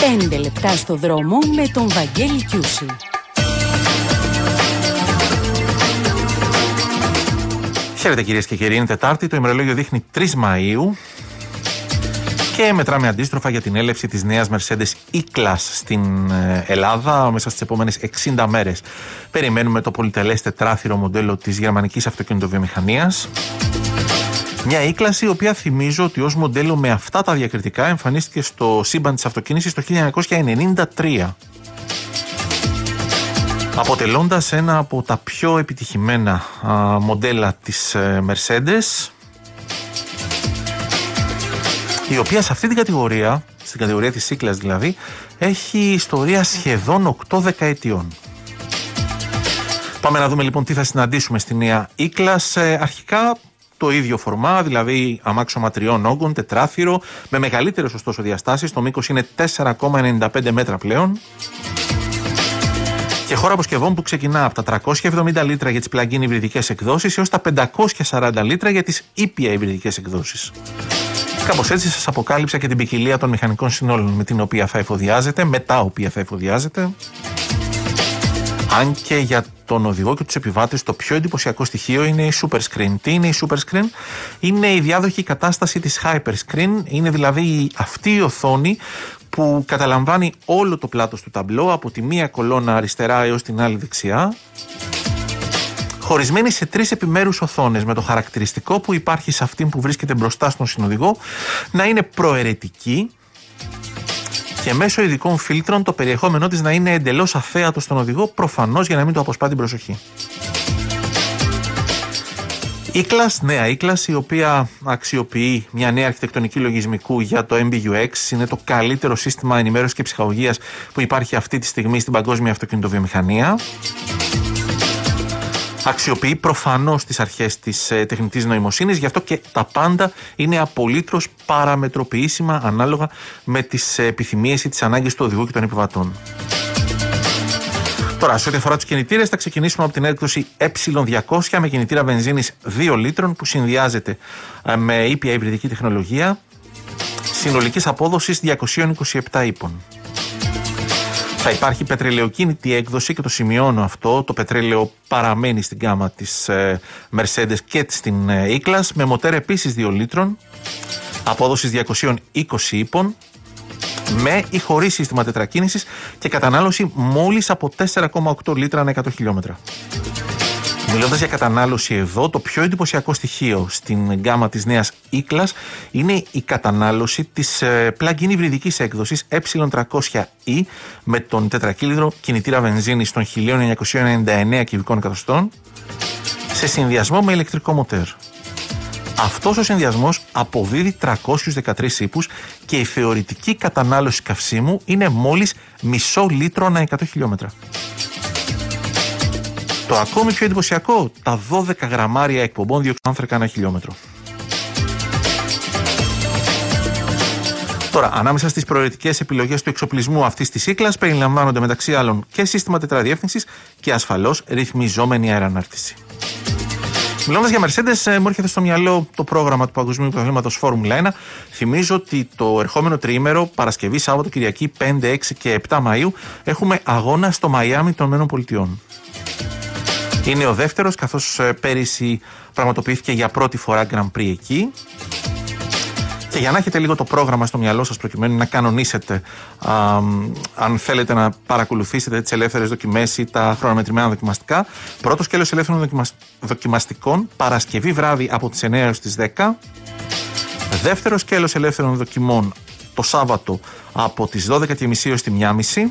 5 λεπτά στο δρόμο με τον Βαγγέλη Κιούση. Χαίρετε κυρίες και κύριοι, είναι Τετάρτη, το ημερολόγιο δείχνει 3 Μαΐου και μετράμε αντίστροφα για την έλευση της νέας Mercedes E-Class στην Ελλάδα μέσα στις επόμενες 60 μέρες. Περιμένουμε το πολυτελές τετράθυρο μοντέλο της γερμανικής αυτοκινητοβιομηχανίας. Μια E-Class η οποία θυμίζω ότι ως μοντέλο με αυτά τα διακριτικά εμφανίστηκε στο σύμπαν της αυτοκίνησης το 1993. Αποτελώντας ένα από τα πιο επιτυχημένα μοντέλα της Mercedes, η οποία σε αυτή την κατηγορία, στην κατηγορία της C-Class δηλαδή, έχει ιστορία σχεδόν 8 δεκαετιών. Πάμε να δούμε λοιπόν τι θα συναντήσουμε στη νέα E-Class. Αρχικά το ίδιο φορμά, δηλαδή αμάξωμα 3 όγκων, τετράθυρο, με μεγαλύτερες ωστόσο διαστάσεις, το μήκος είναι 4,95 μέτρα πλέον. Και χώρα αποσκευών που ξεκινά από τα 370 λίτρα για τις plug-in υβριδικές εκδόσεις έως τα 540 λίτρα για τις ήπια υβριδικές εκδόσεις. Κάπως έτσι σας αποκάλυψα και την ποικιλία των μηχανικών συνόλων με την οποία θα εφοδιάζεται, με τα οποία θα εφοδιάζεται. Αν και για τον οδηγό και τους επιβάτες το πιο εντυπωσιακό στοιχείο είναι η Super Screen. Τι είναι η Super Screen? Είναι η διάδοχη κατάσταση της Hyper Screen, είναι δηλαδή αυτή η οθόνη που καταλαμβάνει όλο το πλάτος του ταμπλό από τη μία κολόνα αριστερά έως την άλλη δεξιά, χωρισμένη σε 3 επιμέρους οθόνες, με το χαρακτηριστικό που υπάρχει σε αυτήν που βρίσκεται μπροστά στον συνοδηγό να είναι προαιρετική και μέσω ειδικών φίλτρων το περιεχόμενό της να είναι εντελώς αθέατο στον οδηγό, προφανώς για να μην το αποσπά την προσοχή. E-Class, νέα E-Class, η οποία αξιοποιεί μια νέα αρχιτεκτονική λογισμικού για το MBUX. Είναι το καλύτερο σύστημα ενημέρωσης και ψυχαγωγίας που υπάρχει αυτή τη στιγμή στην παγκόσμια αυτοκινητοβιομηχανία. Αξιοποιεί προφανώς τις αρχές της τεχνητής νοημοσύνης, γι' αυτό και τα πάντα είναι απολύτως παραμετροποιήσιμα ανάλογα με τις επιθυμίες ή τις ανάγκες του οδηγού και των επιβατών. Τώρα, σε ό,τι αφορά τους κινητήρες, θα ξεκινήσουμε από την έκδοση E200 με κινητήρα βενζίνης 2 λίτρων που συνδυάζεται με ήπια υβριδική τεχνολογία συνολικής απόδοσης 227 ύπων. Θα υπάρχει πετρελαιοκίνητη έκδοση και το σημειώνω αυτό. Το πετρέλαιο παραμένει στην γκάμα της Mercedes και στην E-Class με μοτέρ επίσης 2 λίτρων απόδοσης 220 ύπων με ή χωρίς σύστημα τετρακίνησης και κατανάλωση μόλις από 4,8 λίτρα ανά 100 χιλιόμετρα. Μιλώντας για κατανάλωση εδώ, το πιο εντυπωσιακό στοιχείο στην γκάμα της νέας E-Class είναι η κατανάλωση της plug-in υβριδικής έκδοσης E300e με τον τετρακύλινδρο κινητήρα βενζίνης των 1999 κυβικών εκατοστών σε συνδυασμό με ηλεκτρικό μοτέρ. Αυτός ο συνδυασμός αποδίδει 313 ύπους και η θεωρητική κατανάλωση καυσίμου είναι μόλις μισό λίτρο ανά 100 χιλιόμετρα. Το ακόμη πιο εντυπωσιακό, τα 12 γραμμάρια εκπομπών διοξάνθρακα ανά χιλιόμετρο. Τώρα, ανάμεσα στις προαιρετικές επιλογές του εξοπλισμού αυτής της E-Class περιλαμβάνονται μεταξύ άλλων και σύστημα τετραδιεύθυνσης και ασφαλώς ρυθμιζόμενη αερανάρτηση. Μιλώντας για Mercedes, μου έρχεται στο μυαλό το πρόγραμμα του Παγκοσμίου Πρωταθλήματος Φόρμουλα 1. Θυμίζω ότι το ερχόμενο τριήμερο, Παρασκευή, Σάββατο, Κυριακή, 5, 6 και 7 Μαΐου, έχουμε αγώνα στο Μαϊάμι των ΗΠΑ. Είναι ο δεύτερος, καθώς πέρυσι πραγματοποιήθηκε για πρώτη φορά Grand Prix εκεί. Και για να έχετε λίγο το πρόγραμμα στο μυαλό σας, προκειμένου να κανονίσετε, αν θέλετε να παρακολουθήσετε τις ελεύθερες δοκιμές ή τα χρονομετρημένα δοκιμαστικά, πρώτο σκέλος ελεύθερων δοκιμαστικών Παρασκευή βράδυ από τις 9 έως τις 10. Δεύτερο σκέλος ελεύθερων δοκιμών το Σάββατο από τις 12.30 έως τη 1.30,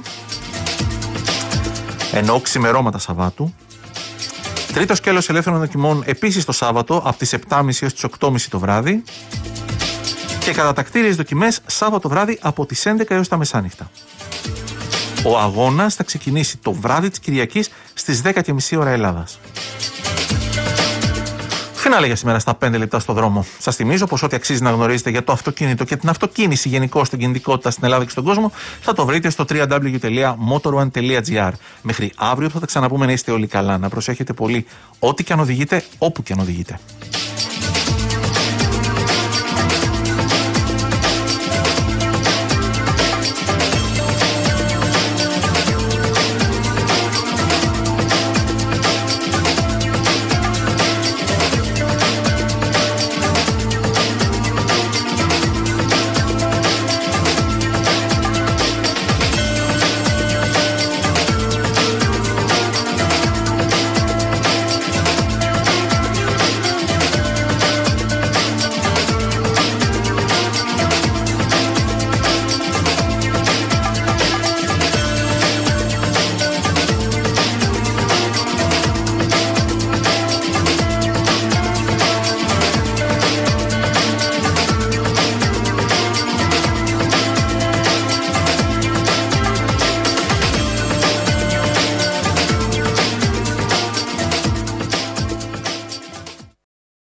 ενώ ξημερώματα Σαββάτου. Τρίτο σκέλος ελεύθερων δοκιμών επίσης το Σάββατο από τις 7.30 έως τις 8.30 το βράδυ. Και κατατακτήριες δοκιμές Σάββατο βράδυ από τις 11 έως τα μεσάνυχτα. Ο αγώνας θα ξεκινήσει το βράδυ της Κυριακής στις 10.30 ώρα Ελλάδας. Φινάλε για σήμερα στα 5 λεπτά στο δρόμο. Σας θυμίζω πως ό,τι αξίζει να γνωρίζετε για το αυτοκίνητο και την αυτοκίνηση γενικώς στην κινητικότητα στην Ελλάδα και στον κόσμο θα το βρείτε στο www.motorone.gr. Μέχρι αύριο που θα τα ξαναπούμε, να είστε όλοι καλά. Να προσέχετε πολύ ό,τι και αν οδηγείτε, όπου και αν οδηγείτε.